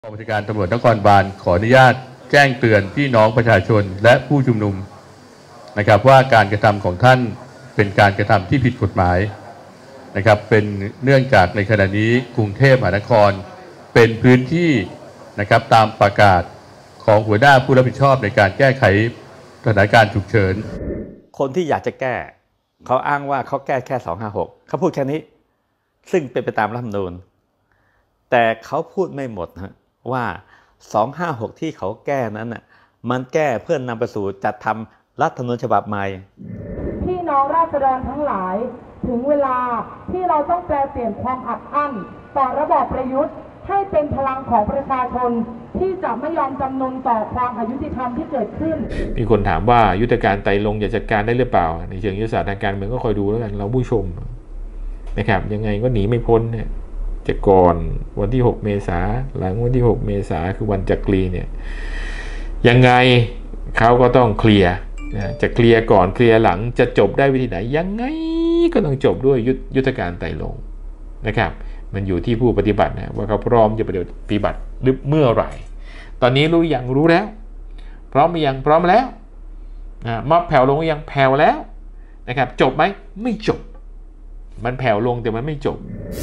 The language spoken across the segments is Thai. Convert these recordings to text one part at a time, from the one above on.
กองบัญชาการตำรวจนครบาลขออนุญาตแจ้งเตือนพี่น้องประชาชนและผู้ชุมนุมนะครับว่าการกระทำของท่านเป็นการกระทำที่ผิดกฎหมายนะครับเป็นเนื่องจากในขณะนี้กรุงเทพมหานครเป็นพื้นที่นะครับตามประกาศของหัวหน้าผู้รับผิดชอบในการแก้ไขสถานการณ์ฉุกเฉินคนที่อยากจะแก้เขาอ้างว่าเขาแก้แค่256เขาพูดแค่นี้ซึ่งเป็นไปตามรัฐธรรมนูญแต่เขาพูดไม่หมดว่า256ที่เขาแก้นั้นน่ะมันแก้เพื่อนนำไปสู่จัดทำรัฐธรรมนูญฉบับใหม่พี่น้องราษฎรทั้งหลายถึงเวลาที่เราต้องแปลเปลี่ยนความอัดอั้นต่อระบอบประยุทธ์ให้เป็นพลังของประชาชนที่จะไม่ยอมจำนนต่อความอยุติธรรมที่เกิดขึ้นมีคนถามว่ายุทธการไต่ลงจะจัดการได้หรือเปล่าในเชิงยุทธศาสตร์ทางการเมืองก็คอยดูแล้วกันเราผู้ชมนะครับยังไงก็หนีไม่พ้นเนี่ยจะก่อนวันที่6เมษาหลังวันที่6เมษาคือวันจักรีเนี่ยยังไงเขาก็ต้องเคลียร์จะเคลียร์ก่อนเคลียร์หลังจะจบได้วิธีไหนยังไงก็ต้องจบด้วยยุทธการไต่ลงนะครับมันอยู่ที่ผู้ปฏิบัตินะว่าเขาพร้อมจะปฏิบัติหรือเมื่อไหร่ตอนนี้รู้ยังรู้แล้วพร้อมยังพร้อมแล้วมาแผ่วลงยังแผ่วแล้วนะครับจบไหมไม่จบมันแผ่วลงแต่มันไม่จบ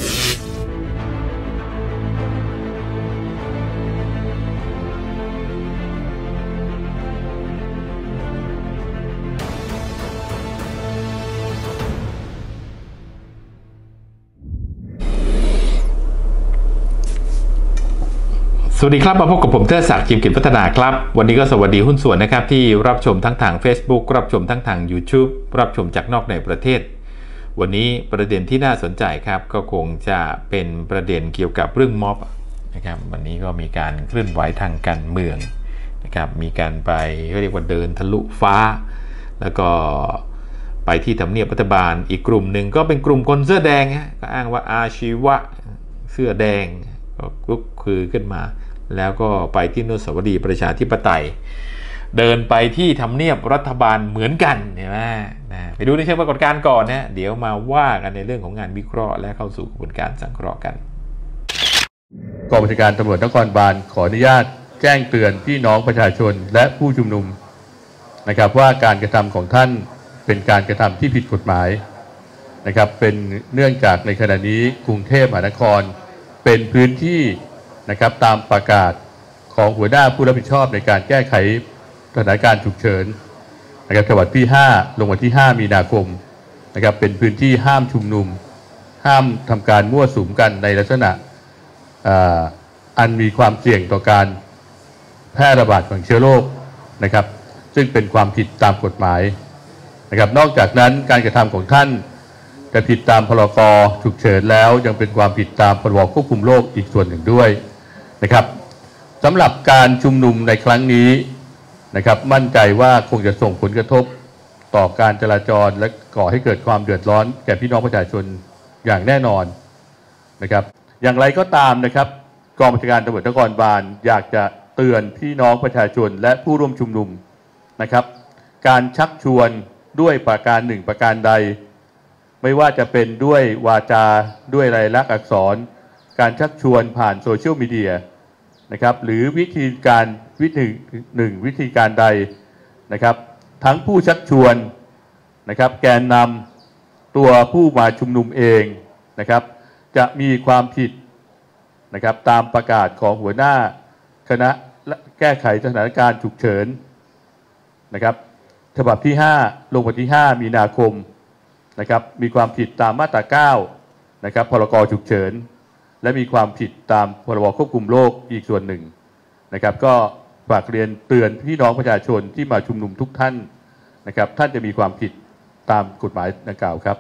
สวัสดีครับมาพบกับผมเทิดศักดิ์ จิมกิจพัฒนาครับวันนี้ก็สวัสดีหุ้นส่วนนะครับที่รับชมทั้งทาง Facebook รับชมทั้งทาง YouTube รับชมจากนอกในประเทศวันนี้ประเด็นที่น่าสนใจครับก็คงจะเป็นประเด็นเกี่ยวกับเรื่องม็อบนะครับวันนี้ก็มีการเคลื่อนไหวทางการเมืองนะครับมีการไปเรียกว่าเดินทะลุฟ้าแล้วก็ไปที่ทำเนียบรัฐบาลอีกกลุ่มหนึ่งก็เป็นกลุ่มคนเสื้อแดงก็อ้างว่าอาชีวะเสื้อแดงก็ลุกคือขึ้นมาแล้วก็ไปที่อนุสาวรีย์ประชาธิปไตยเดินไปที่ทำเนียบรัฐบาลเหมือนกันเห็นไหมไปดูในเชิงปรากฏการณ์ก่อนนะเดี๋ยวมาว่ากันในเรื่องของงานวิเคราะห์และเข้าสู่กระบวนการสังเคราะห์กันกองบัญชาการตำรวจนครบาลขออนุญาตแจ้งเตือนพี่น้องประชาชนและผู้ชุมนุมนะครับว่าการกระทำของท่านเป็นการกระทำที่ผิดกฎหมายนะครับเป็นเนื่องจากในขณะนี้กรุงเทพมหานครเป็นพื้นที่นะครับตามประกาศของหัวหน้าผู้รับผิดชอบในการแก้ไขสถานการณ์ฉุกเฉินนะครับฉบับที่5ลงวันที่5มีนาคมนะครับเป็นพื้นที่ห้ามชุมนุมห้ามทำการมั่วสุมกันในลักษณะอันมีความเสี่ยงต่อการแพร่ระบาดของเชื้อโรคนะครับซึ่งเป็นความผิดตามกฎหมายนะครับนอกจากนั้นการกระทำของท่านจะผิดตามพรกฉุกเฉินแล้วยังเป็นความผิดตามพรบควบคุมโรคอีกส่วนหนึ่งด้วยนะครับสำหรับการชุมนุมในครั้งนี้นะครับมั่นใจว่าคงจะส่งผลกระทบต่อการจราจรและก่อให้เกิดความเดือดร้อนแก่พี่น้องประชาชนอย่างแน่นอนนะครับอย่างไรก็ตามนะครับกองบัญชาการตำรวจนครบาลอยากจะเตือนพี่น้องประชาชนและผู้ร่วมชุมนุมนะครับการชักชวนด้วยประการหนึ่งประการใดไม่ว่าจะเป็นด้วยวาจาด้วยลายลักษณ์อักษรการชักชวนผ่านโซเชียลมีเดียนะครับหรือวิธีการวิธีการใดนะครับทั้งผู้ชักชวนนะครับแกนนำตัวผู้มาชุมนุมเองนะครับจะมีความผิดนะครับตามประกาศของหัวหน้าคณะแก้ไขสถานการณ์ฉุกเฉินนะครับฉบับที่5ลงวันที่5มีนาคมนะครับมีความผิดตามมาตรา9นะครับพรกฉุกเฉินและมีความผิดตามพรบควบคุมโรคอีกส่วนหนึ่งนะครับก็ฝากเรียนเตือนพี่น้องประชาชนที่มาชุมนุมทุกท่านนะครับท่านจะมีความผิดตามกฎหมายดังกล่าวครับ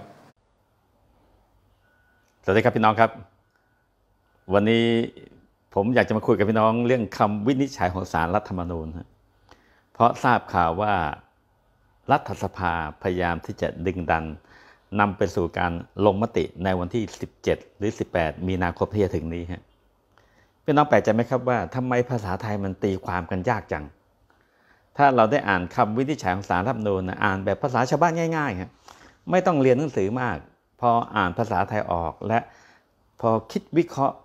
สวัสดีครับพี่น้องครับวันนี้ผมอยากจะมาคุยกับพี่น้องเรื่องคำวินิจฉัยของศาลรัฐธรรมนูญเพราะทราบข่าวว่ารัฐสภาพยายามที่จะดึงดันนำไปสู่การลงมติในวันที่17หรือ18มีนาคมที่จะถึงนี้พี่น้องแปลกใจไหมครับว่าทำไมภาษาไทยมันตีความกันยากจังถ้าเราได้อ่านคำวินิจฉัยของศาลรัฐธรรมนูญอ่านแบบภาษาชาวบ้านง่ายๆไม่ต้องเรียนหนังสือมากพออ่านภาษาไทยออกและพอคิดวิเคราะห์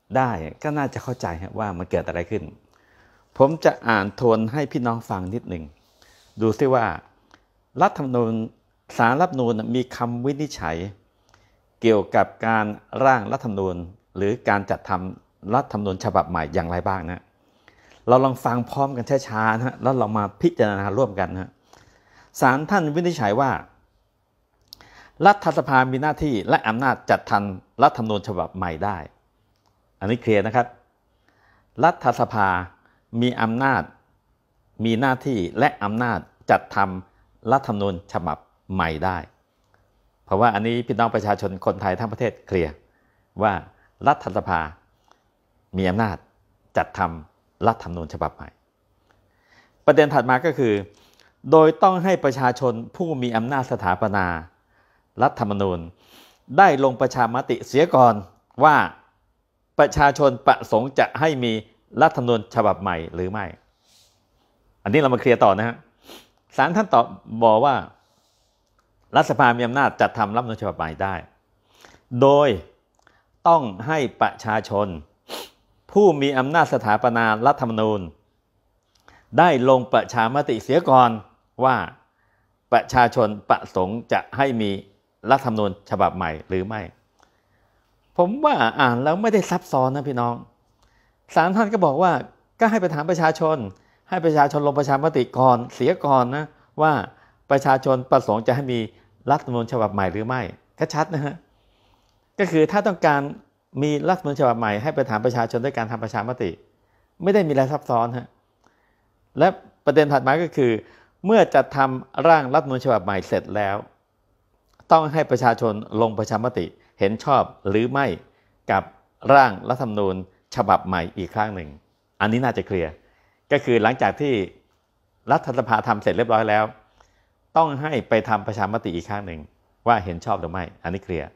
ได้ก็น่าจะเข้าใจว่ามันเกิดอะไรขึ้นผมจะอ่านทวนให้พี่น้องฟังนิดหนึ่งดูซิว่ารัฐธรรมนูญศาลรัฐธรรมนูญมีคำวินิจฉัยเกี่ยวกับการร่างรัฐธรรมนูญหรือการจัดทำรัฐธรรมนูญฉบับใหม่อย่างไรบ้างนะเราลองฟังพร้อมกันช้าๆนะแล้วเรามาพิจารณาร่วมกันนะศาลท่านวินิจฉัยว่ารัฐสภามีหน้าที่และอำนาจจัดทำรัฐธรรมนูญฉบับใหม่ได้อันนี้เคลียร์นะครับรัฐสภามีอำนาจมีหน้าที่และอำนาจจัดทำรัฐธรรมนูญฉบับใหม่ได้เพราะว่าอันนี้พี่น้องประชาชนคนไทยทั้งประเทศเคลียร์ว่ารัฐสภามีอำนาจจัดทำรัฐธรรมนูญฉบับใหม่ประเด็นถัดมาก็คือโดยต้องให้ประชาชนผู้มีอำนาจสถาปนารัฐธรรมนูญได้ลงประชามติเสียก่อนว่าประชาชนประสงค์จะให้มีรัฐธรรมนูญฉบับใหม่หรือไม่อันนี้เรามาเคลียร์ต่อนะฮะศาลท่านตอบบอกว่ารัฐสภามีอำนาจจัดทำรัฐธรรมนูญฉบับใหม่ได้โดยต้องให้ประชาชนผู้มีอำนาจสถาปนารัฐธรรมนูญได้ลงประชามติเสียก่อนว่าประชาชนประสงค์จะให้มีรัฐธรรมนูญฉบับใหม่หรือไม่ผมว่าอ่านแล้วไม่ได้ซับซ้อนนะพี่น้องศาลท่านก็บอกว่าก็ให้ไปถามประชาชนให้ประชาชนลงประชามติก่อนเสียก่อนนะว่าประชาชนประสงค์จะให้มีรัฐธรรมนูญฉบับใหม่หรือไม่ก็ชัดนะฮะก็คือถ้าต้องการมีรัฐธรรมนูญฉบับใหม่ให้ไปถามประชาชนด้วยการทำประชามติไม่ได้มีอะไรซับซ้อนฮะและประเด็นถัดมาก็คือเมื่อจัดทำร่างรัฐธรรมนูญฉบับใหม่เสร็จแล้วต้องให้ประชาชนลงประชามติเห็นชอบหรือไม่กับร่างรัฐธรรมนูญฉบับใหม่อีกครั้งหนึ่งอันนี้น่าจะเคลียร์ก็คือหลังจากที่รัฐสภาทำเสร็จเรียบร้อยแล้วต้องให้ไปทำประชามติอีกครั้งหนึ่งว่าเห็นชอบหรือไม่อันนี้เคลียร์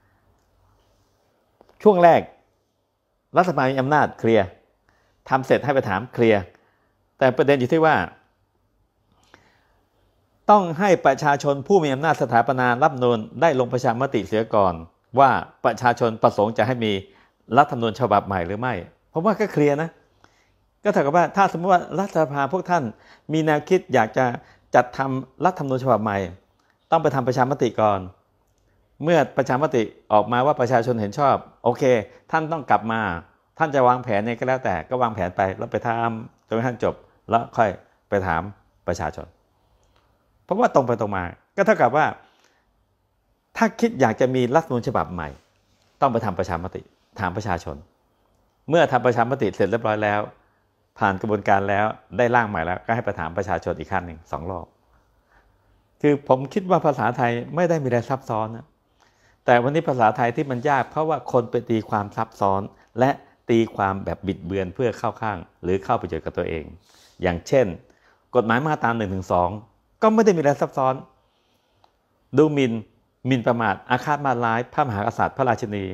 ช่วงแรกรัฐสภามีอำนาจเคลียร์ทำเสร็จให้ไปถามเคลียร์แต่ประเด็นอยู่ที่ว่าต้องให้ประชาชนผู้มีอำนาจสถาปนารัฐธรรมนูญได้ลงประชามติเสียก่อนว่าประชาชนประสงค์จะให้มีรัฐธรรมนูญฉบับใหม่หรือไม่ผมว่าก็เคลียร์นะก็เท่ากับว่าถ้าสมมติว่ารัฐสภาพวกท่านมีแนวคิดอยากจะจัดทำรัฐธรรมนูญฉบับใหม่ต้องไปทำประชามติก่อนเมื่อประชามติออกมาว่าประชาชนเห็นชอบโอเคท่านต้องกลับมาท่านจะวางแผนเนี่ยก็แล้วแต่ก็วางแผนไปแล้วไปทำจนกระทั่งจบแล้วค่อยไปถามประชาชนเพราะว่าตรงไปตรงมาก็เท่ากับว่าถ้าคิดอยากจะมีรัฐธรรมนูญฉบับใหม่ต้องไปทำประชามติถามประชาชนเมื่อทำประชามติเสร็จเรียบร้อยแล้วผ่านกระบวนการแล้วได้ร่างใหม่แล้วก็ให้ไปถามประชาชนอีกครั้งหนึ่ง2 รอบคือผมคิดว่าภาษาไทยไม่ได้มีอะไรซับซ้อนนะแต่วันนี้ภาษาไทยที่มันยากเพราะว่าคนไปตีความซับซ้อนและตีความแบบบิดเบือนเพื่อเข้าข้างหรือเข้าประโยชน์กับตัวเองอย่างเช่นกฎหมายมาตรา 1-2 ก็ไม่ได้มีอะไรซับซ้อนดูหมิ่นประมาทอาฆาตมาร้ายพระมหากษัตริย์พระราชินี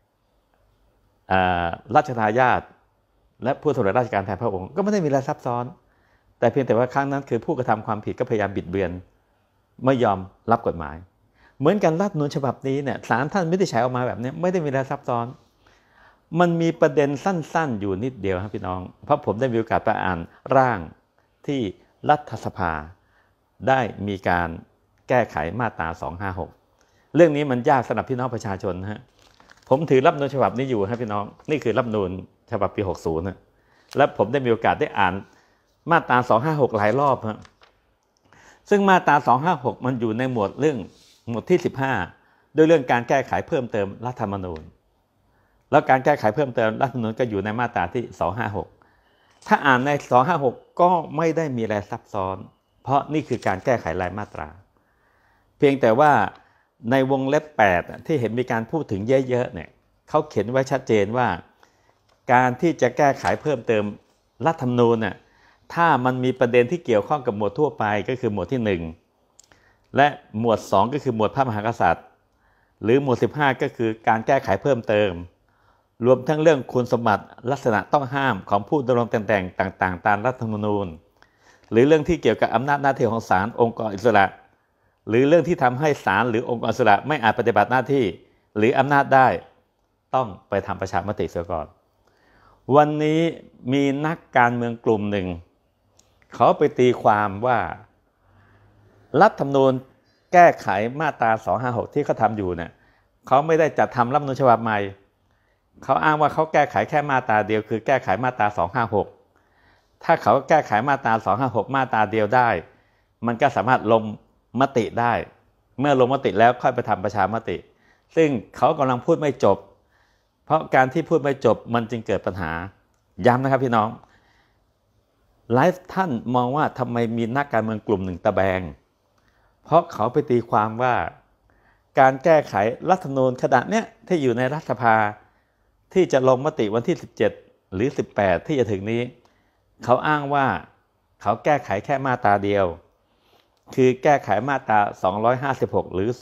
รัชทายาทและผู้สำเร็จราชการแทนพระองค์ก็ไม่ได้มีอะไรซับซ้อนแต่เพียงแต่ว่าครั้งนั้นคือผู้กระทำความผิดก็พยายามบิดเบือนไม่ยอมรับกฎหมายเหมือนกันรัฐธรรมนูญฉบับนี้เนี่ยศาลท่านวินิจฉัยออกมาแบบนี้ไม่ได้มีอะไรซับซ้อนมันมีประเด็นสั้นๆอยู่นิดเดียวครับพี่น้องเพราะผมได้มีโอกาสไปอ่านร่างที่รัฐสภาได้มีการแก้ไขมาตรา256เรื่องนี้มันยากสำหรับพี่น้องประชาชนฮะผมถือรัฐธรรมนูญฉบับนี้อยู่ครับพี่น้องนี่คือรัฐธรรมนูญฉบับปี60นะและผมได้มีโอกาสได้อ่านมาตรา256หลายรอบฮะซึ่งมาตรา256มันอยู่ในหมวดที่15ด้วยเรื่องการแก้ไขเพิ่มเติมรัฐธรรมนูญแล้วการแก้ไขเพิ่มเติมรัฐธรรมนูญก็อยู่ในมาตราที่256ถ้าอ่านใน256ก็ไม่ได้มีอะไรซับซ้อนเพราะนี่คือการแก้ไขรายมาตราเพียงแต่ว่าในวงเล็บ8ที่เห็นมีการพูดถึงเยอะๆเนี่ยเขาเขียนไว้ชัดเจนว่าการที่จะแก้ไขเพิ่มเติมรัฐธรรมนูญน่ะถ้ามันมีประเด็นที่เกี่ยวข้องกับหมวดทั่วไปก็คือหมวดที่1และหมวด2ก็คือหมวดพระมหากษัตริย์หรือหมวด15ก็คือการแก้ไขเพิ่มเติมรวมทั้งเรื่องคุณสมบัติลักษณะต้องห้ามของผู้ดำรงตำแหน่งต่างๆตามรัฐธรรมนูญหรือเรื่องที่เกี่ยวกับอำนาจหน้าที่ของศาลองค์กรอิสระหรือเรื่องที่ทำให้ศาลหรือองค์กรอิสระไม่อาจปฏิบัติหน้าที่หรืออำนาจได้ต้องไปทำประชามติเสียก่อนวันนี้มีนักการเมืองกลุ่มหนึ่งเขาไปตีความว่ารัฐธรรมนูญแก้ไขมาตรา256ที่เขาทำอยู่เนี่ยเขาไม่ได้จัดทำรัฐธรรมนูญฉบับใหม่เขาอ้างว่าเขาแก้ไขแค่มาตราเดียวคือแก้ไขมาตรา256ถ้าเขาแก้ไขมาตรา256มาตราเดียวได้มันก็สามารถลงมติได้เมื่อลงมติแล้วค่อยไปทำประชามติซึ่งเขากำลังพูดไม่จบเพราะการที่พูดไม่จบมันจึงเกิดปัญหาย้ำนะครับพี่น้องหลายท่านมองว่าทำไมมีนักการเมืองกลุ่มหนึ่งตะแบงเพราะเขาไปตีความว่าการแก้ไขรัฐธรรมนูญขณะเนี้ยที่อยู่ในรัฐสภาที่จะลงมติวันที่17หรือ18ที่จะถึงนี้เขาอ้างว่าเขาแก้ไขแค่มาตราเดียวคือแก้ไขมาตรา256หรือ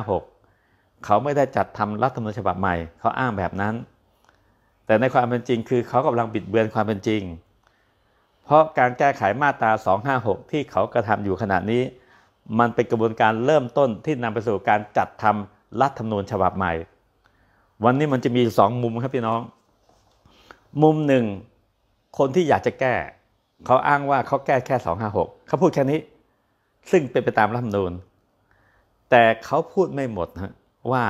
256เขาไม่ได้จัดทำรัฐธรรมนูญฉบับใหม่เขาอ้างแบบนั้นแต่ในความเป็นจริงคือเขากำลังบิดเบือนความเป็นจริงเพราะการแก้ไขมาตรา256ที่เขากระทำอยู่ขณะนี้มันเป็นกระบวนการเริ่มต้นที่นำไปสู่การจัดทำรัฐธรรมนูญฉบับใหม่วันนี้มันจะมี2มุมครับพี่น้องมุมหนึ่งคนที่อยากจะแก้เขาอ้างว่าเขาแก้แค่256เขาพูดแค่นี้ซึ่งเป็นไปตามรัฐธรรมนูญแต่เขาพูดไม่หมดนะว่า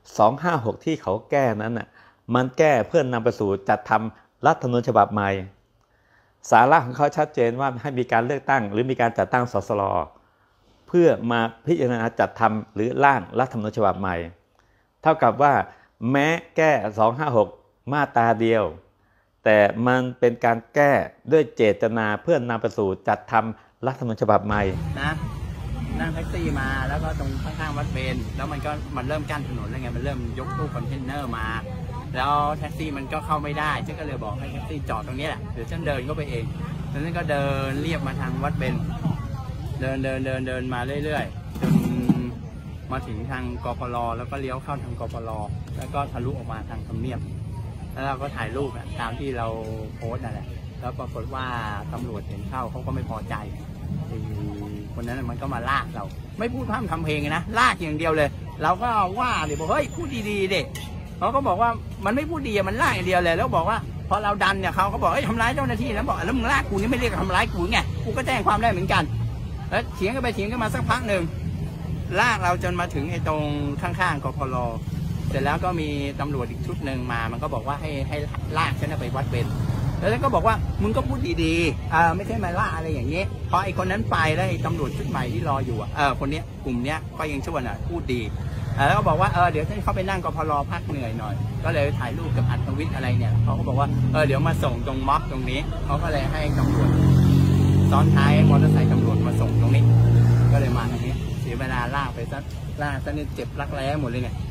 256ที่เขาแก้นั้นน่ะมันแก้เพื่อนำไปสู่จัดทำรัฐธรรมนูญฉบับใหม่สาระของเขาชัดเจนว่าให้มีการเลือกตั้งหรือมีการจัดตั้งสสรเพื่อมาพิจารณาจัดทำหรือร่างรัฐธรรมนูญฉบับใหม่เท่ากับว่าแม้แก้256มาตราเดียวแต่มันเป็นการแก้ด้วยเจตนาเพื่อนำไปสู่จัดทำรัฐธรรมนูญฉบับใหม่นะนั่งแท็กซี่มาแล้วก็ตรงข้างๆวัดเบญแล้วมันเริ่มกั้นถนนแล้วไงมันเริ่มยกตู้คอนเทนเนอร์มาแล้วแท็กซี่มันก็เข้าไม่ได้ฉันก็เลยบอกให้แท็กซี่จอดตรงนี้แหละเดี๋ยวฉันเดินเข้าไปเองแล้วฉันก็เดินเรียบมาทางวัดเบญเดินมาเรื่อยๆจนมาถึงทางกปรแล้วก็เลี้ยวเข้าทางกปรแล้วก็ทะลุออกมาทางทำเนียบแล้วเราก็ถ่ายรูปตามที่เราโพสต์นั่นแหละแล้วปรากฏว่าตำรวจเห็นเข้าเขาก็ไม่พอใจคนนั้นมันก็มาลากเราไม่พูดพร่ำทำเพลงนะลากอย่างเดียวเลยเราก็ว่าเลยบอกเฮ้ยพูดดีๆเด็กเขาก็บอกว่ามันไม่พูดดีมันลากอย่างเดียวเลยแล้วบอกว่าพอเราดันเนี่ยเขาก็บอกทำร้ายเจ้าหน้าที่แล้วบอกแล้วมึงลากกูนี่ไม่เรียกทำร้ายกูไงกูก็แจ้งความได้เหมือนกันแล้วเถียงกันไปเถียงกันมาสักพักหนึ่งลากเราจนมาถึงไอ้ตรงข้างๆกปรเสร็จแล้วก็มีตำรวจอีกชุดหนึ่งมามันก็บอกว่าให้ลากฉันไปวัดเบญแล้วก็บอกว่ามึงก็พูดดีๆไม่ใช่มาล่าอะไรอย่างเงี้ยพอไอ้คนนั้นไปแล้วไอ้ตำรวจชุดใหม่ที่รออยู่คนนี้กลุ่มเนี้ยก็ยังชั่วน่ะพูดดีแล้วก็บอกว่าเดี๋ยวให้เขาไปนั่งกพรพักเหนื่อยหน่อยก็เลยถ่ายรูปกับอัธวิทย์อะไรเนี่ยเขาก็บอกว่าเดี๋ยวมาส่งตรงม็อบตรงนี้เขาก็เลยให้ตำรวจซ้อนท้ายมอเตอร์ไซค์ตำรวจมาส่งตรงนี้ก็เลยมาตรงนี้เสียเวลาล่าไปซะนี่เจ็บรักแร้หมดเลยเนี่ย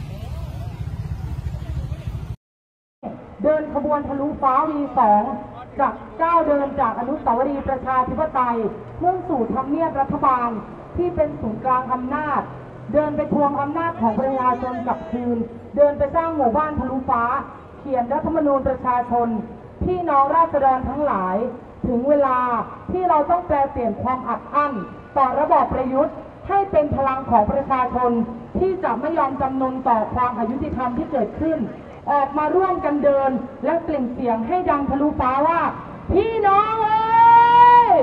เดินขบวนทะลุฟ้า V2 จากก้าวเดินจากอนุสาวรีย์ประชาธิปไตยมุ่งสู่ทำเนียบรัฐบาลที่เป็นศูนย์กลางอำนาจเดินไปทวงอำนาจของประชาชนกลับคืนเดินไปสร้างหมู่บ้านทะลุฟ้าเขียนรัฐธรรมนูญประชาชนพี่น้องราษฎรทั้งหลายถึงเวลาที่เราต้องแปลเปลี่ยนความอัดอั้นต่อระบอบประยุทธ์ให้เป็นพลังของประชาชนที่จะไม่ยอมจำนนต่อความอยุติธรรมที่เกิดขึ้นออกมาร่วมกันเดินและเปล่งเสียงให้ดังทะลุฟ้าว่าพี่น้องเอ้ย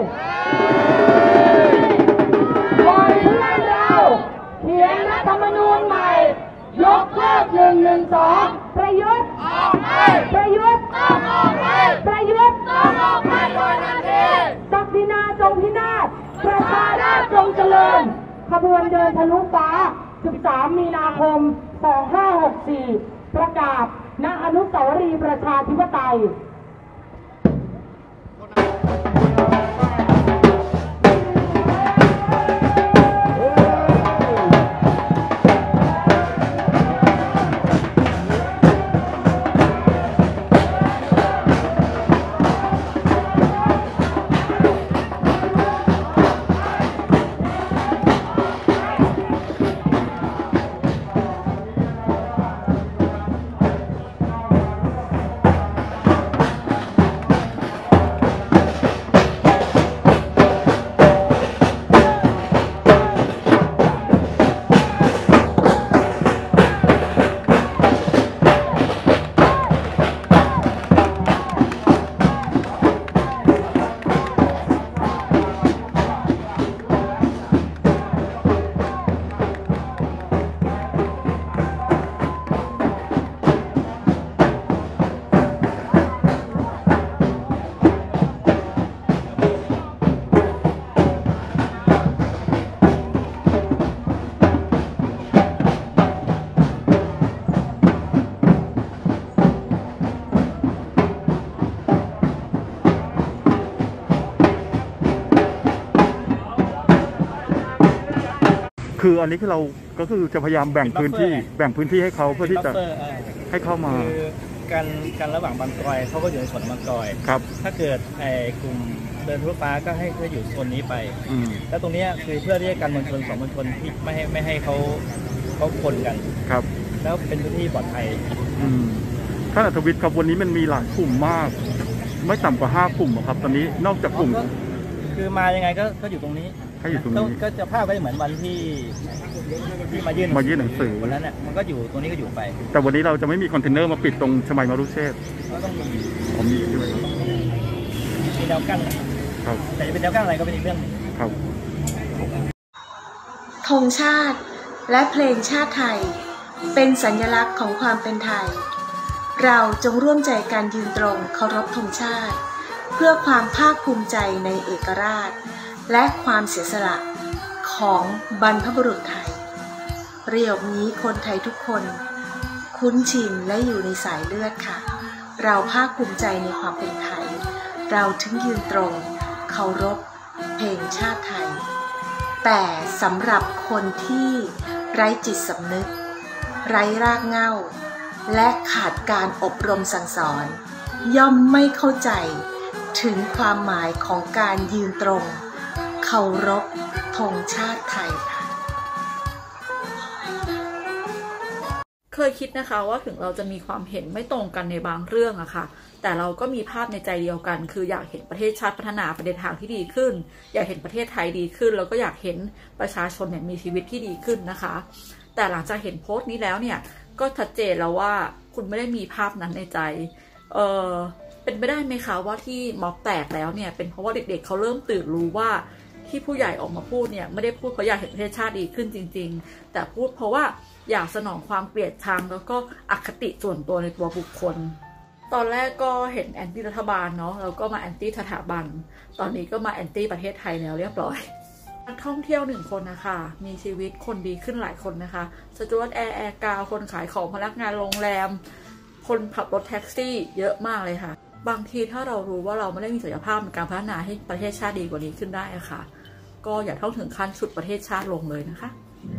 ปล่อยเพื่อนเราเขียนรัฐธรรมนูญใหม่ยกเลิก112ประยุทธ์ออกไปประยุทธ์ต้องออกไปประยุทธ์ต้องออกไปโดยทันทีศักดินาจงพินาศประชาราษฎร์จงเจริญขบวนเดินทะลุฟ้า13 มีนาคม 2564ประกาศณอนุสาวรีย์ประชาธิปไตยคืออันนี้คือเราก็คือจะพยายามแบ่งพื้นที่ให้เขาเพื่อที่จะให้เข้ามาคือการระหว่างบางกรอยเขาก็อยู่ในส่วนบางกรอยครับถ้าเกิดกลุ่มเดินทะลุฟ้าก็ให้อยู่โซนนี้ไปแล้วตรงนี้คือเพื่อที่จะกันมวลชน2 มวลชนที่ไม่ให้เขาคนกันครับแล้วเป็นพื้นที่ปลอดภัยท่านอัธวิทย์ครับวันนี้มันมีหลายกลุ่มมากไม่ต่ำกว่า5 กลุ่มครับตอนนี้นอกจากกลุ่มคือมายังไงก็อยู่ตรงนี้ก็จะภาพก็จะเหมือนวันที่มายื่นหนังสือวันนั้นน่ะมันก็อยู่ตรงนี้ก็อยู่ไปแต่วันนี้เราจะไม่มีคอนเทนเนอร์มาปิดตรงชมัยมรุเชษฐ์ก็ต้องมีใช่ไหมมีแนวกั้นครับแต่จะเป็นแนวกั้นอะไรก็เป็นอีกเรื่องครับธงชาติและเพลงชาติไทยเป็นสัญลักษณ์ของความเป็นไทยเราจงร่วมใจกันยืนตรงเคารพธงชาติเพื่อความภาคภูมิใจในเอกราชและความเสียสละของบรรพบุรุษไทยประโยคนี้คนไทยทุกคนคุ้นชินและอยู่ในสายเลือดค่ะเราภาคภูมิใจในความเป็นไทยเราถึงยืนตรงเคารพเพลงชาติไทยแต่สำหรับคนที่ไร้จิตสำนึกไร้รากเหง้าและขาดการอบรมสั่งสอนย่อมไม่เข้าใจถึงความหมายของการยืนตรงเคารพธงชาติไทยค่ะเคยคิดนะคะว่าถึงเราจะมีความเห็นไม่ตรงกันในบางเรื่องอะค่ะแต่เราก็มีภาพในใจเดียวกันคืออยากเห็นประเทศชาติพัฒนาไปในทางที่ดีขึ้นอยากเห็นประเทศไทยดีขึ้นแล้วก็อยากเห็นประชาชนเนี่ยมีชีวิตที่ดีขึ้นนะคะแต่หลังจากเห็นโพสต์นี้แล้วเนี่ยก็ชัดเจนแล้วว่าคุณไม่ได้มีภาพนั้นในใจเป็นไปได้ไหมคะว่าที่ม็อบแตกแล้วเนี่ยเป็นเพราะว่าเด็กๆเขาเริ่มตื่นรู้ว่าที่ผู้ใหญ่ออกมาพูดเนี่ยไม่ได้พูดเพราะอยากเห็นประเทศชาติดีขึ้นจริงๆแต่พูดเพราะว่าอยากสนองความเกลียดชังแล้วก็อคติส่วนตัวในตัวบุคคลตอนแรกก็เห็นแอนตี้รัฐบาลเนาะแล้วก็มาแอนตี้สถาบันตอนนี้ก็มาแอนตี้ประเทศไทยแล้วเรียบร้อยนักท่องเที่ยว1 คนนะคะมีชีวิตคนดีขึ้นหลายคนนะคะสจ๊วตแอร์กาวคนขายของพนักงานโรงแรมคนขับรถแท็กซี่เยอะมากเลยค่ะบางทีถ้าเรารู้ว่าเราไม่ได้มีศักยภาพในการพัฒนาให้ประเทศชาติดีกว่านี้ขึ้นได้ค่ะก็อย่าเท่าถึงขั้นฉุดประเทศชาติลงเลยนะคะ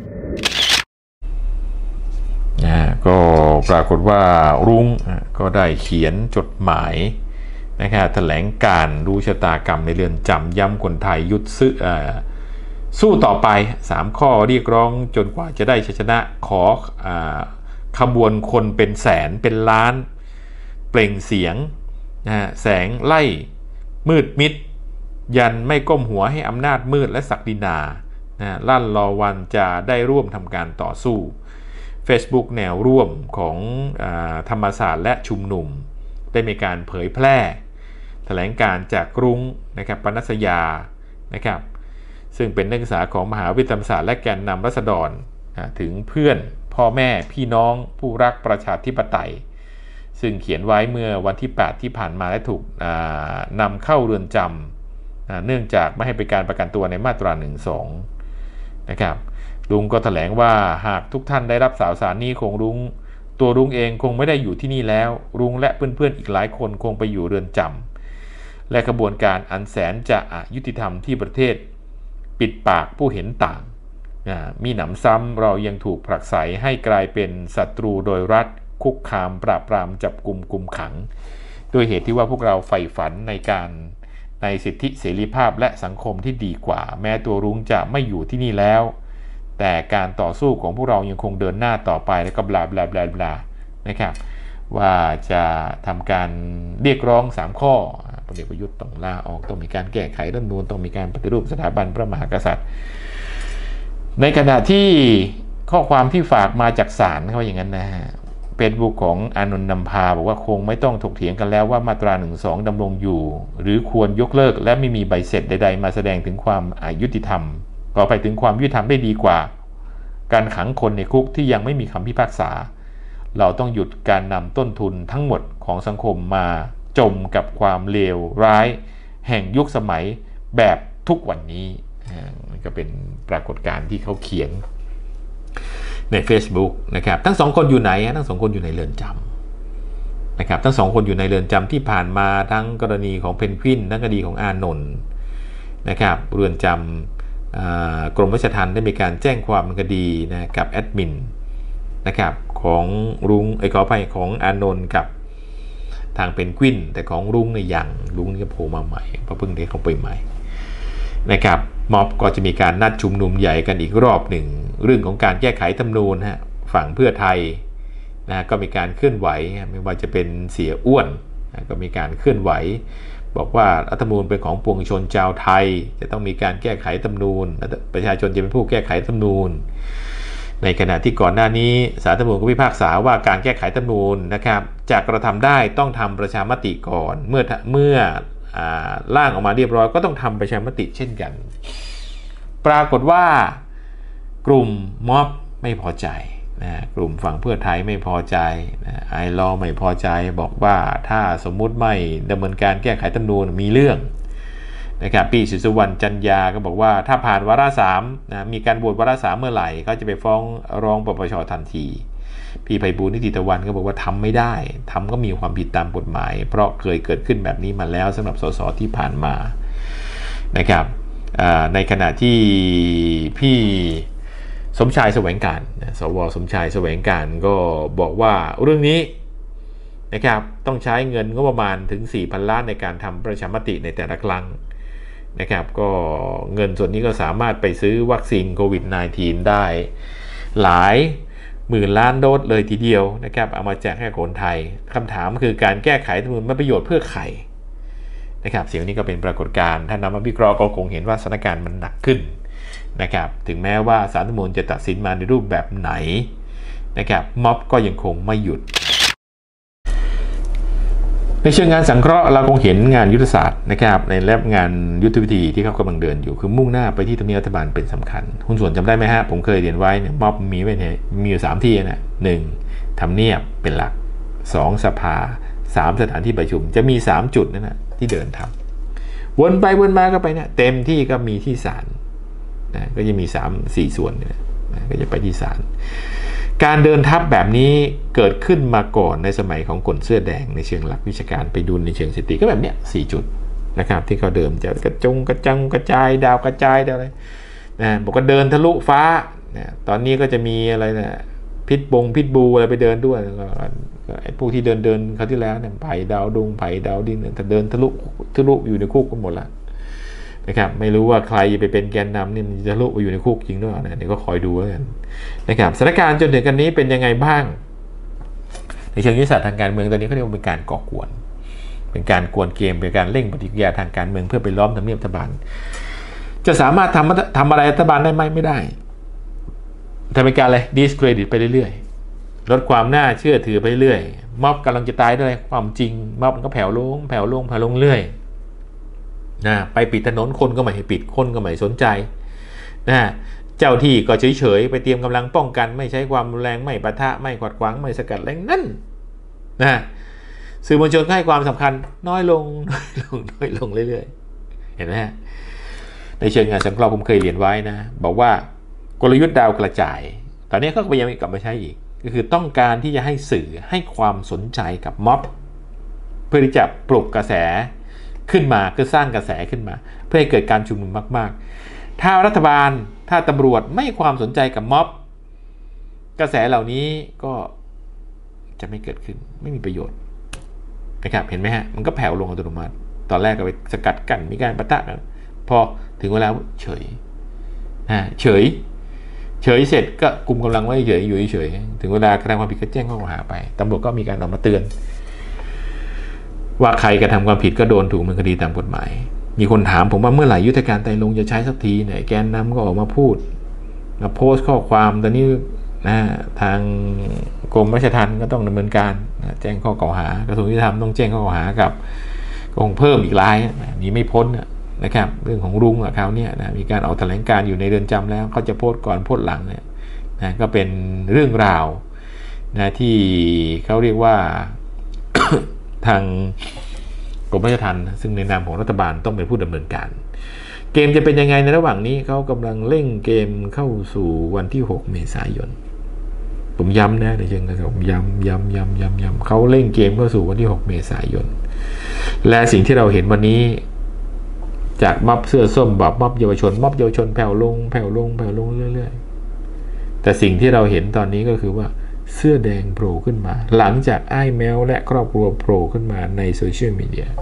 ก็ปรากฏว่ารุ้งก็ได้เขียนจดหมายนะครับแถลงการรู้ชะตากรรมในเรือนจำย้ำคนไทยยุดสู้ต่อไป3 ข้อเรียกร้องจนกว่าจะได้ชัยชนะขอขบวนคนเป็นแสนเป็นล้านเปล่งเสียงแสงไล่มืดมิดยันไม่ก้มหัวให้อำนาจมืดและศักดินาลั่นรอวันจะได้ร่วมทำการต่อสู้ Facebook แนวร่วมของธรรมศาสตร์และชุมนุมได้มีการเผยแพร่แถลงการจากรุ้งนะครับปนัสยานะครับซึ่งเป็นนักศึกษาของมหาวิทยาลัยธรรมศาสตร์และแกนนำราษฎรถึงเพื่อนพ่อแม่พี่น้องผู้รักประชาธิปไตยซึ่งเขียนไว้เมื่อวันที่8ที่ผ่านมาและถูกนำเข้าเรือนจำเนื่องจากไม่ให้ไปการประกันตัวในมาตรา 1-2 นะครับลุงก็แถลงว่าหากทุกท่านได้รับข่าวสารนี้ตัวลุงเองคงไม่ได้อยู่ที่นี่แล้วลุงและเพื่อนๆอีกหลายคนคงไปอยู่เรือนจำและกระบวนการอันแสนจะอยุติธรรมที่ประเทศปิดปากผู้เห็นต่างมีหนำซ้ำเรายังถูกผลักไสให้กลายเป็นศัตรูโดยรัฐคุกคามปราบปรามจับกุมคุมขังโดยเหตุที่ว่าพวกเราใฝ่ฝันในสิทธิเสรีภาพและสังคมที่ดีกว่าแม้ตัวลุงจะไม่อยู่ที่นี่แล้วแต่การต่อสู้ของพวกเรายังคงเดินหน้าต่อไปแล้วก็บลาบลาบลาบลานะครับว่าจะทำการเรียกร้อง3 ข้อพลเอกประยุทธ์ต้องลาออกต้องมีการแก้ไขรัฐธรรมนูญต้องมีการปฏิรูปสถาบันพระมหากษัตริย์ในขณะที่ข้อความที่ฝากมาจากศาลเขาอย่างนั้นนะฮะเป็นบุคของอานนท์นำพาบอกว่าคงไม่ต้องถกเถียงกันแล้วว่ามาตรา 1-2 ดำรงอยู่หรือควรยกเลิกและไม่มีใบเสร็จใดๆมาแสดงถึงความยุติธรรมต่อไปถึงความยุติธรรมได้ดีกว่าการขังคนในคุกที่ยังไม่มีคำพิพากษาเราต้องหยุดการนำต้นทุนทั้งหมดของสังคมมาจมกับความเลวร้ายแห่งยุคสมัยแบบทุกวันนี้มันก็เป็นปรากฏการณ์ที่เขาเขียนใน Facebook นะครับทั้ง2 คนอยู่ไหนทั้ง2 คนอยู่ในเรือนจำนะครับทั้ง2 คนอยู่ในเรือนจำที่ผ่านมาทั้งกรณีของเพนกวินทั้งคดีของอานนท์นะครับเรือนจกรมราชทัณฑ์ได้มีการแจ้งความคดีนะกับแอดมินนะครับของรุ้งขออภัยของอานนท์กับทางเพนกวินแต่ของรุ้งในยังรุ้งนี่ก็โผล่มาใหม่เพราะเพิ่งได้เข้าไปใหม่นะครับม็อบก็จะมีการนัดชุมนุมใหญ่กันอีกรอบหนึ่งเรื่องของการแก้ไขรัฐธรรมนูญฮะฝั่งเพื่อไทยนะก็มีการเคลื่อนไหวไม่ว่าจะเป็นเสียอ้วนนะก็มีการเคลื่อนไหวบอกว่ารัฐธรรมนูญเป็นของปวงชนชาวไทยจะต้องมีการแก้ไขรัฐธรรมนูญประชาชนจะเป็นผู้แก้ไขรัฐธรรมนูญในขณะที่ก่อนหน้านี้ศาลรัฐธรรมนูญก็พิพากษาว่าการแก้ไขรัฐธรรมนูญนะครับจะกระทำได้ต้องทำประชามติก่อนเมื่อร่างออกมาเรียบร้อยก็ต้องทำประชามติเช่นกันปรากฏว่ากลุ่มม็อบไม่พอใจนะกลุ่มฝั่งเพื่อไทยไม่พอใจนะไอลอไม่พอใจบอกว่าถ้าสมมุติไม่ดำเนินการแก้ไขรัฐธรรมนูญมีเรื่องนะครับปีศรีสุวรรณจันยาก็บอกว่าถ้าผ่านวาระ3นะมีการโหวตวาระ3เมื่อไหร่เขาจะไปฟ้องร้องปปชทันทีพี่ไพบูลย์นิติตะวันก็บอกว่าทำไม่ได้ทำก็มีความผิดตามกฎหมายเพราะเคยเกิดขึ้นแบบนี้มาแล้วสำหรับสสที่ผ่านมานะครับในขณะที่พี่สมชายแสวงการสว.สมชายแสวงการก็บอกว่าเรื่องนี้นะครับต้องใช้เงินงบประมาณถึง 4,000 ล้านในการทำประชามติในแต่ละครั้งนะครับก็เงินส่วนนี้ก็สามารถไปซื้อวัคซีนโควิด -19 ได้หลายหมื่นล้านโดสเลยทีเดียวนะครับเอามาแจกให้คนไทยคำถามคือการแก้ไขรัฐธรรมนูญมันประโยชน์เพื่อใครนะครับสิ่งนี้ก็เป็นปรากฏการณ์ถ้านำมาวิเคราะห์ก็คงเห็นว่าสถานการณ์มันหนักขึ้นนะครับถึงแม้ว่าศาลรัฐธรรมนูญจะตัดสินมาในรูปแบบไหนนะครับม็อบก็ยังคงไม่หยุดในเชิงงานสังเคราะห์เราคงเห็นงานยุทธศาสตร์นะครับในแลบงานยุทธวิธีที่เขากำลังเดินอยู่คือมุ่งหน้าไปที่ทำเนียบรัฐบาลเป็นสำคัญหุ้นส่วนจำได้ไหมฮะผมเคยเรียนไว้เนี่ยม็อบมีไว้เนี่ยมีอยู่3ที่นะ1ทำเนียบเป็นหลัก2สภา3สถานที่ประชุมจะมี3จุดนั่นนะที่เดินทำวนไปวนมาก็ไปเนี่ยเต็มที่ก็มีที่ศาลนะก็จะมี3-4ส่วนเนี่ยนะก็จะไปที่ศาลการเดินทัพแบบนี้เกิดขึ้นมาก่อนในสมัยของกลเสื้อแดงในเชิงหลักวิชาการไปดูในเชิงสถิติก็แบบเนี้ย4จุดนะครับที่เขาเดิมจะกระจังกระจายดาวกระจายอะไรนะบอกว่าเดินทะลุฟ้านะตอนนี้ก็จะมีอะไรนะพิษบูอะไรไปเดินด้วยไอ้พวกที่เดินคราวที่แล้วเนี่ยไผ่ดาวดงไผ่ดาวดินเนี่ยเดินทะลุอยู่ในคุกกันหมดละนะครับไม่รู้ว่าใครจะไปเป็นแกนนำนี่จะลุไปอยู่ในคุกจริงด้วยนะเดี๋ยวก็คอยดูแล้วกันนะครับสถานการณ์จนถึงกันนี้เป็นยังไงบ้างในเชิงยุทธศาสตร์ทางการเมืองตอนนี้เขาเรียกว่าเป็นการก่อกวนเป็นการกวนเกมเป็นการเร่งปฏิกิริยาทางการเมืองเพื่อไปล้อมทำเนียบรัฐบาลจะสามารถทำอะไรรัฐบาลได้ไหมไม่ได้ทำเป็นการอะไรดิสเครดิตไปเรื่อยๆลดความน่าเชื่อถือไปเรื่อยม็อบกำลังจะตายด้วยความจริงม็อบมันก็แผ่วลงเรื่อยนะไปปิดถนนคนก็ไม่ให้ปิดคนก็ไม่สนใจนะเจ้าที่ก็เฉยๆไปเตรียมกำลังป้องกันไม่ใช้ความรุนแรงไม่ปะทะไม่ขัดขวางไม่สกัดแรงนั่นนะสื่อมวลชนให้ความสำคัญน้อยลงเรื่อยๆเห็นไหมฮะในเชิงงานสังเคราะห์ผมเคยเรียนไว้นะบอกว่ากลยุทธ์ดาวกระจายตอนนี้เขาก็พยายามกลับมาใช้อีกก็คือต้องการที่จะให้สื่อให้ความสนใจกับม็อบเพื่อที่จะปลุกกระแสขึ้นมาคือสร้างกระแสขึ้นมาเพื่อให้เกิดการชุมนุมมากๆถ้ารัฐบาลถ้าตำรวจไม่ความสนใจกับม็อบกระแสเหล่านี้ก็จะไม่เกิดขึ้นไม่มีประโยชน์นะครับเห็นไหมฮะมันก็แผ่วลงอัตโนมัติตอนแรกก็ไปสกัดกั้นมีการปะทะกันพอถึงเวลาเฉยเสร็จก็กุมกำลังไว้เฉยอยู่เฉยถึงเวลากระทำความผิดก็แจ้งข้อกล่าวหาไปตำรวจก็มีการออกมาเตือนว่าใครกระทำความผิดก็โดนถูกดำเนินคดีตามกฎหมายมีคนถามผมว่าเมื่อไหร่ยุทธการไตรรงค์จะใช้สักทีเนี่ยแกนนำก็ออกมาพูดมาโพสต์ข้อความตอนนี้นะทางกรมราชทัณฑ์ก็ต้องดำเนินการแจ้งข้อกล่าวหากระทรวงยุติธรรมต้องแจ้งข้อกล่าวหากับคงเพิ่มอีกรายนี้ไม่พ้นนะครับเรื่องของรุ้งเขาเนี่ยนะมีการออกแถลงการอยู่ในเรือนจำแล้วเขาจะโพสต์ก่อนโพสต์หลังเนี่ยนะก็เป็นเรื่องราวนะที่เขาเรียกว่า ทางกรมราชทัณฑ์ซึ่งในนามของรัฐบาลต้องเป็นผู้ดำเนินการเกมจะเป็นยังไงในระหว่างนี้เขากำลังเร่งเกมเข้าสู่วันที่6 เมษายนผมย้ำนะในเชิงการผมย้ำเขาเร่งเกมเข้าสู่วันที่6 เมษายนและสิ่งที่เราเห็นวันนี้จากม็อบเสื้อส้มแบบม็อบเยาวชนแผ่วลงเรื่อยๆแต่สิ่งที่เราเห็นตอนนี้ก็คือว่าเสื้อแดงโผล่ขึ้นมาหลังจากอ้ายแมวและครอบครัวโผล่ขึ้นมาในโซเชียลมีเดีย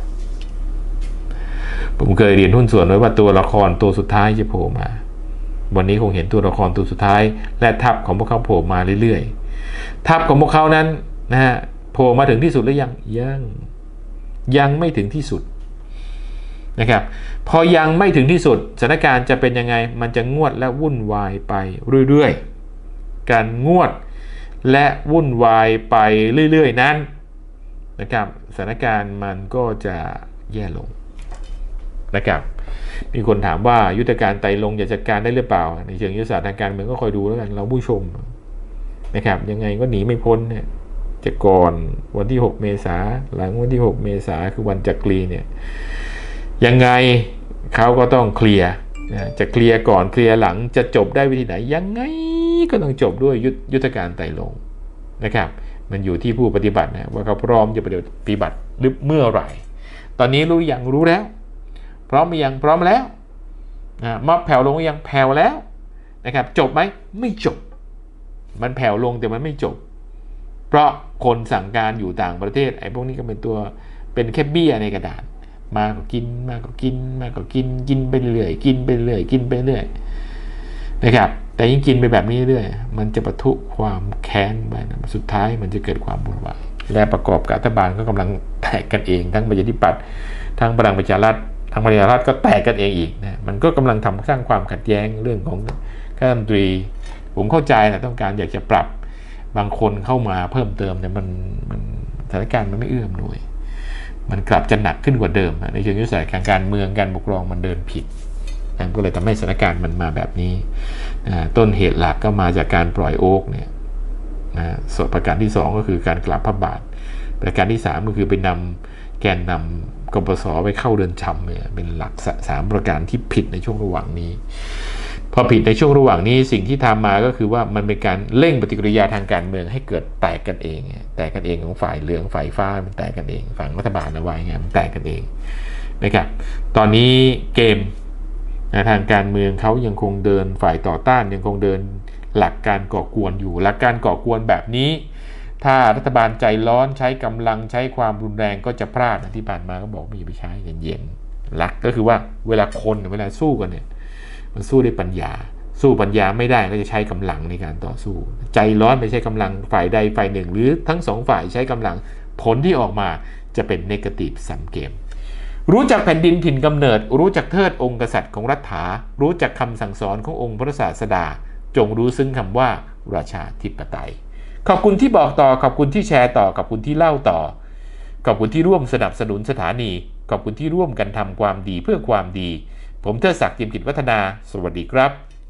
ผมเคยเรียนหุ้นส่วนไว้ว่าตัวละครตัวสุดท้ายจะโผล่มาวันนี้คงเห็นตัวละครตัวสุดท้ายและทัพของพวกเขาโผล่มาเรื่อยๆทัพของพวกเขานั้นนะฮะโผล่มาถึงที่สุดหรือยังไม่ถึงที่สุดนะครับพอยังไม่ถึงที่สุดสถานการณ์จะเป็นยังไงมันจะงวดและวุ่นวายไปเรื่อยๆการงวดและวุ่นวายไปเรื่อยๆนั้นนะครับสถานการณ์มันก็จะแย่ลงนะครับมีคนถามว่ายุทธการไต่ลงจะจัดการได้หรือเปล่าในเชิงยุทธศาสตร์ทางการเมืองก็คอยดูแล้วกันเราผู้ชมนะครับยังไงก็หนีไม่พ้นเนี่ยจะก่อนวันที่6 เมษายนหลังวันที่6 เมษายนคือวันจักรีเนี่ยยังไงเขาก็ต้องเคลียร์จะเคลียร์ก่อนเคลียร์หลังจะจบได้วิธีไหนยังไงก็ต้องจบด้วยยุทธการไต่ลงนะครับมันอยู่ที่ผู้ปฏิบัตินะว่าเขาพร้อมจะปฏิบัติหรือเมื่อไหร่ตอนนี้รู้แล้วพร้อมแล้วม็อบแผ่วลงยังแผ่วแล้วนะครับจบไหมไม่จบมันแผ่วลงแต่มันไม่จบเพราะคนสั่งการอยู่ต่างประเทศไอ้พวกนี้ก็เป็นแค่เบี้ยในกระดาษมาก็กินกินไปเรื่อยกินไปเรื่อยนะครับแต่ยิ่งกินไปแบบนี้เรื่อยมันจะปะทุความแค้นไปนะสุดท้ายมันจะเกิดความวุ่นวายและประกอบกับรัฐบาลก็กำลังแตกกันเองทั้งประชาธิปัตย์ทั้งพลังประชารัฐทั้งประชารัฐก็แตกกันเองอีกนะมันก็กำลังสร้างความขัดแย้งเรื่องของข้าราชการผมเข้าใจนะต้องการอยากจะปรับบางคนเข้ามาเพิ่มเติมแต่มันสถานการณ์มันไม่เอื้อมหน่วยมันกลับจะหนักขึ้นกว่าเดิมในเชิงยุทธศาสตร์การเมืองการปกครองมันเดินผิดนั่นก็เลยทำให้สถานการณ์มันมาแบบนี้ต้นเหตุหลักก็มาจากการปล่อยโอ๊กเนี่ยส่วนประการที่2ก็คือการกลับพระบาทประการที่3ก็คือไปนำแกนนำกปส.ไปเข้าเรือนจำเนี่ยเป็นหลัก3ประการที่ผิดในช่วงระหว่างนี้พอผิดในช่วงระหว่างนี้สิ่งที่ทำมาก็คือว่ามันเป็นการเร่งปฏิกิริยาทางการเมืองให้เกิดแตกกันเองของฝ่ายเหลืองฝ่ายฟ้ามันแตกกันเองฝั่งรัฐบาลเอาไว้ไงมันแตกกันเองนะครับตอนนี้เกมทางการเมืองเขายังคงเดินฝ่ายต่อต้านยังคงเดินหลักการก่อกวนอยู่หลักการก่อกวนแบบนี้ถ้ารัฐบาลใจร้อนใช้กำลังใช้ความรุนแรงก็จะพลาดที่ผ่านมาก็บอกไม่อย่าไปใช้เย็นๆหลักก็คือว่าเวลาสู้กันเนี่ยมันสู้ด้วยปัญญาสู้ปัญญาไม่ได้ก็จะใช้กำลังในการต่อสู้ใจร้อนไปใช้กำลังฝ่ายใดฝ่ายหนึ่งหรือทั้ง2ฝ่ายใช้กำลังผลที่ออกมาจะเป็นเนกาทีฟซัมเกมรู้จักแผ่นดินถิ่นกำเนิดรู้จักเทิดองค์กษัตริย์ของรัฐารู้จักคำสั่งสอนขององค์พระศาสดาจงรู้ซึ้งคำว่าราชาธิปไตยขอบคุณที่บอกต่อขอบคุณที่แชร์ต่อขอบคุณที่เล่าต่อขอบคุณที่ร่วมสนับสนุนสถานีขอบคุณที่ร่วมกันทำความดีเพื่อความดีผมเทิดศักดิ์ เจียมกิจวัฒนาสวัสดีครับ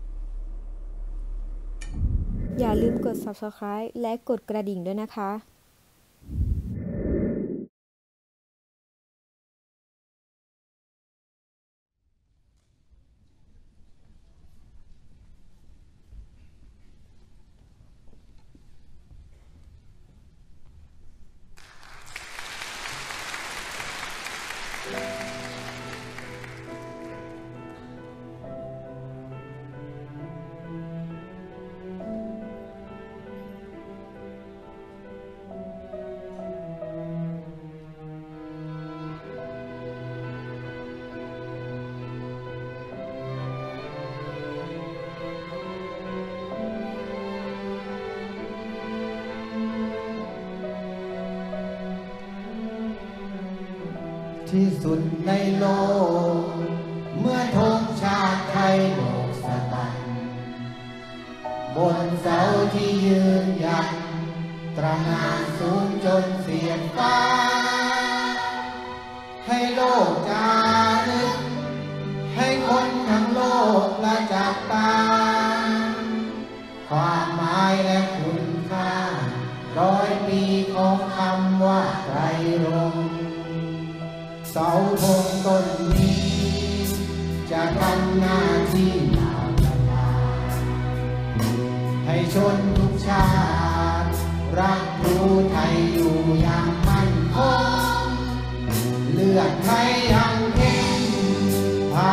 อย่าลืมกด Subscribe และกดกระดิ่งด้วยนะคะที่สุดในโลกเมื่อธงชาติไทยโบกสะบัดบนเสาที่ยืนหยัดตระหง่านสูงจนเสียงฟ้าให้โลกจารึกให้คนทั้งโลกละจับตาความหมายและคุณค่า100 ปีของคำว่าไตรรงค์เสาธงต้นนี้จะทำหน้าที่ยาวนานให้ชนทุกชาติรักรู้ไทยอยู่อย่างมั่นคงเลือดไทยยังเข้มพา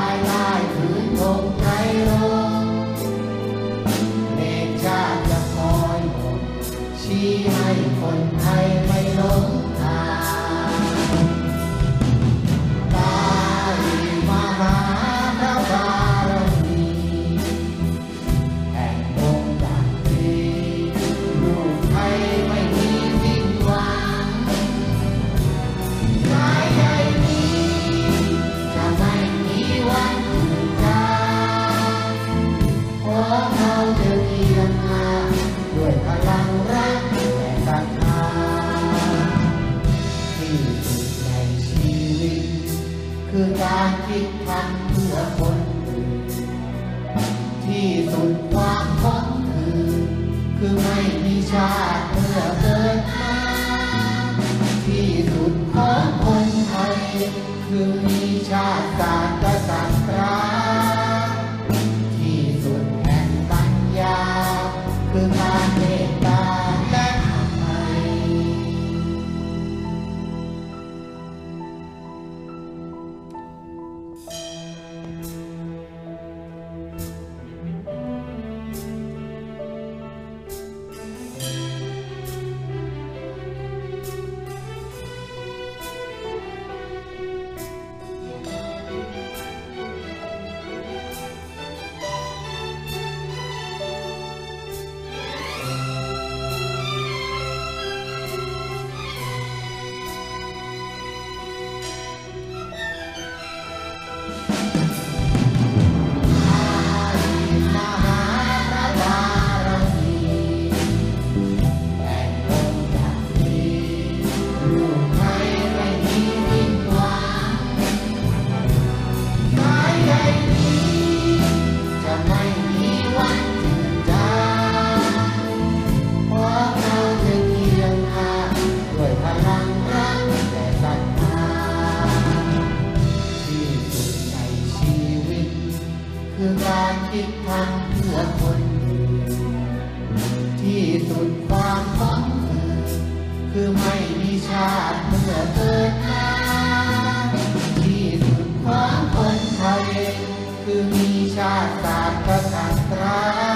คือการคิดทำเพื่อคนที่สุดความท้องคือไม่มีชาติเมื่อเกิดมาที่สุดของคนไทยคือมีชาติศาสตร์กษัตริย์ที่สุดแห่งปัญญาคือการเมตตาและอภัยคือการคิดทำเพื่อคนที่สุดความท้องคือไม่มีชาติเมื่อเกิดมาที่สุดของคนไทยคือมีชาติศาสตร์กษัตริย์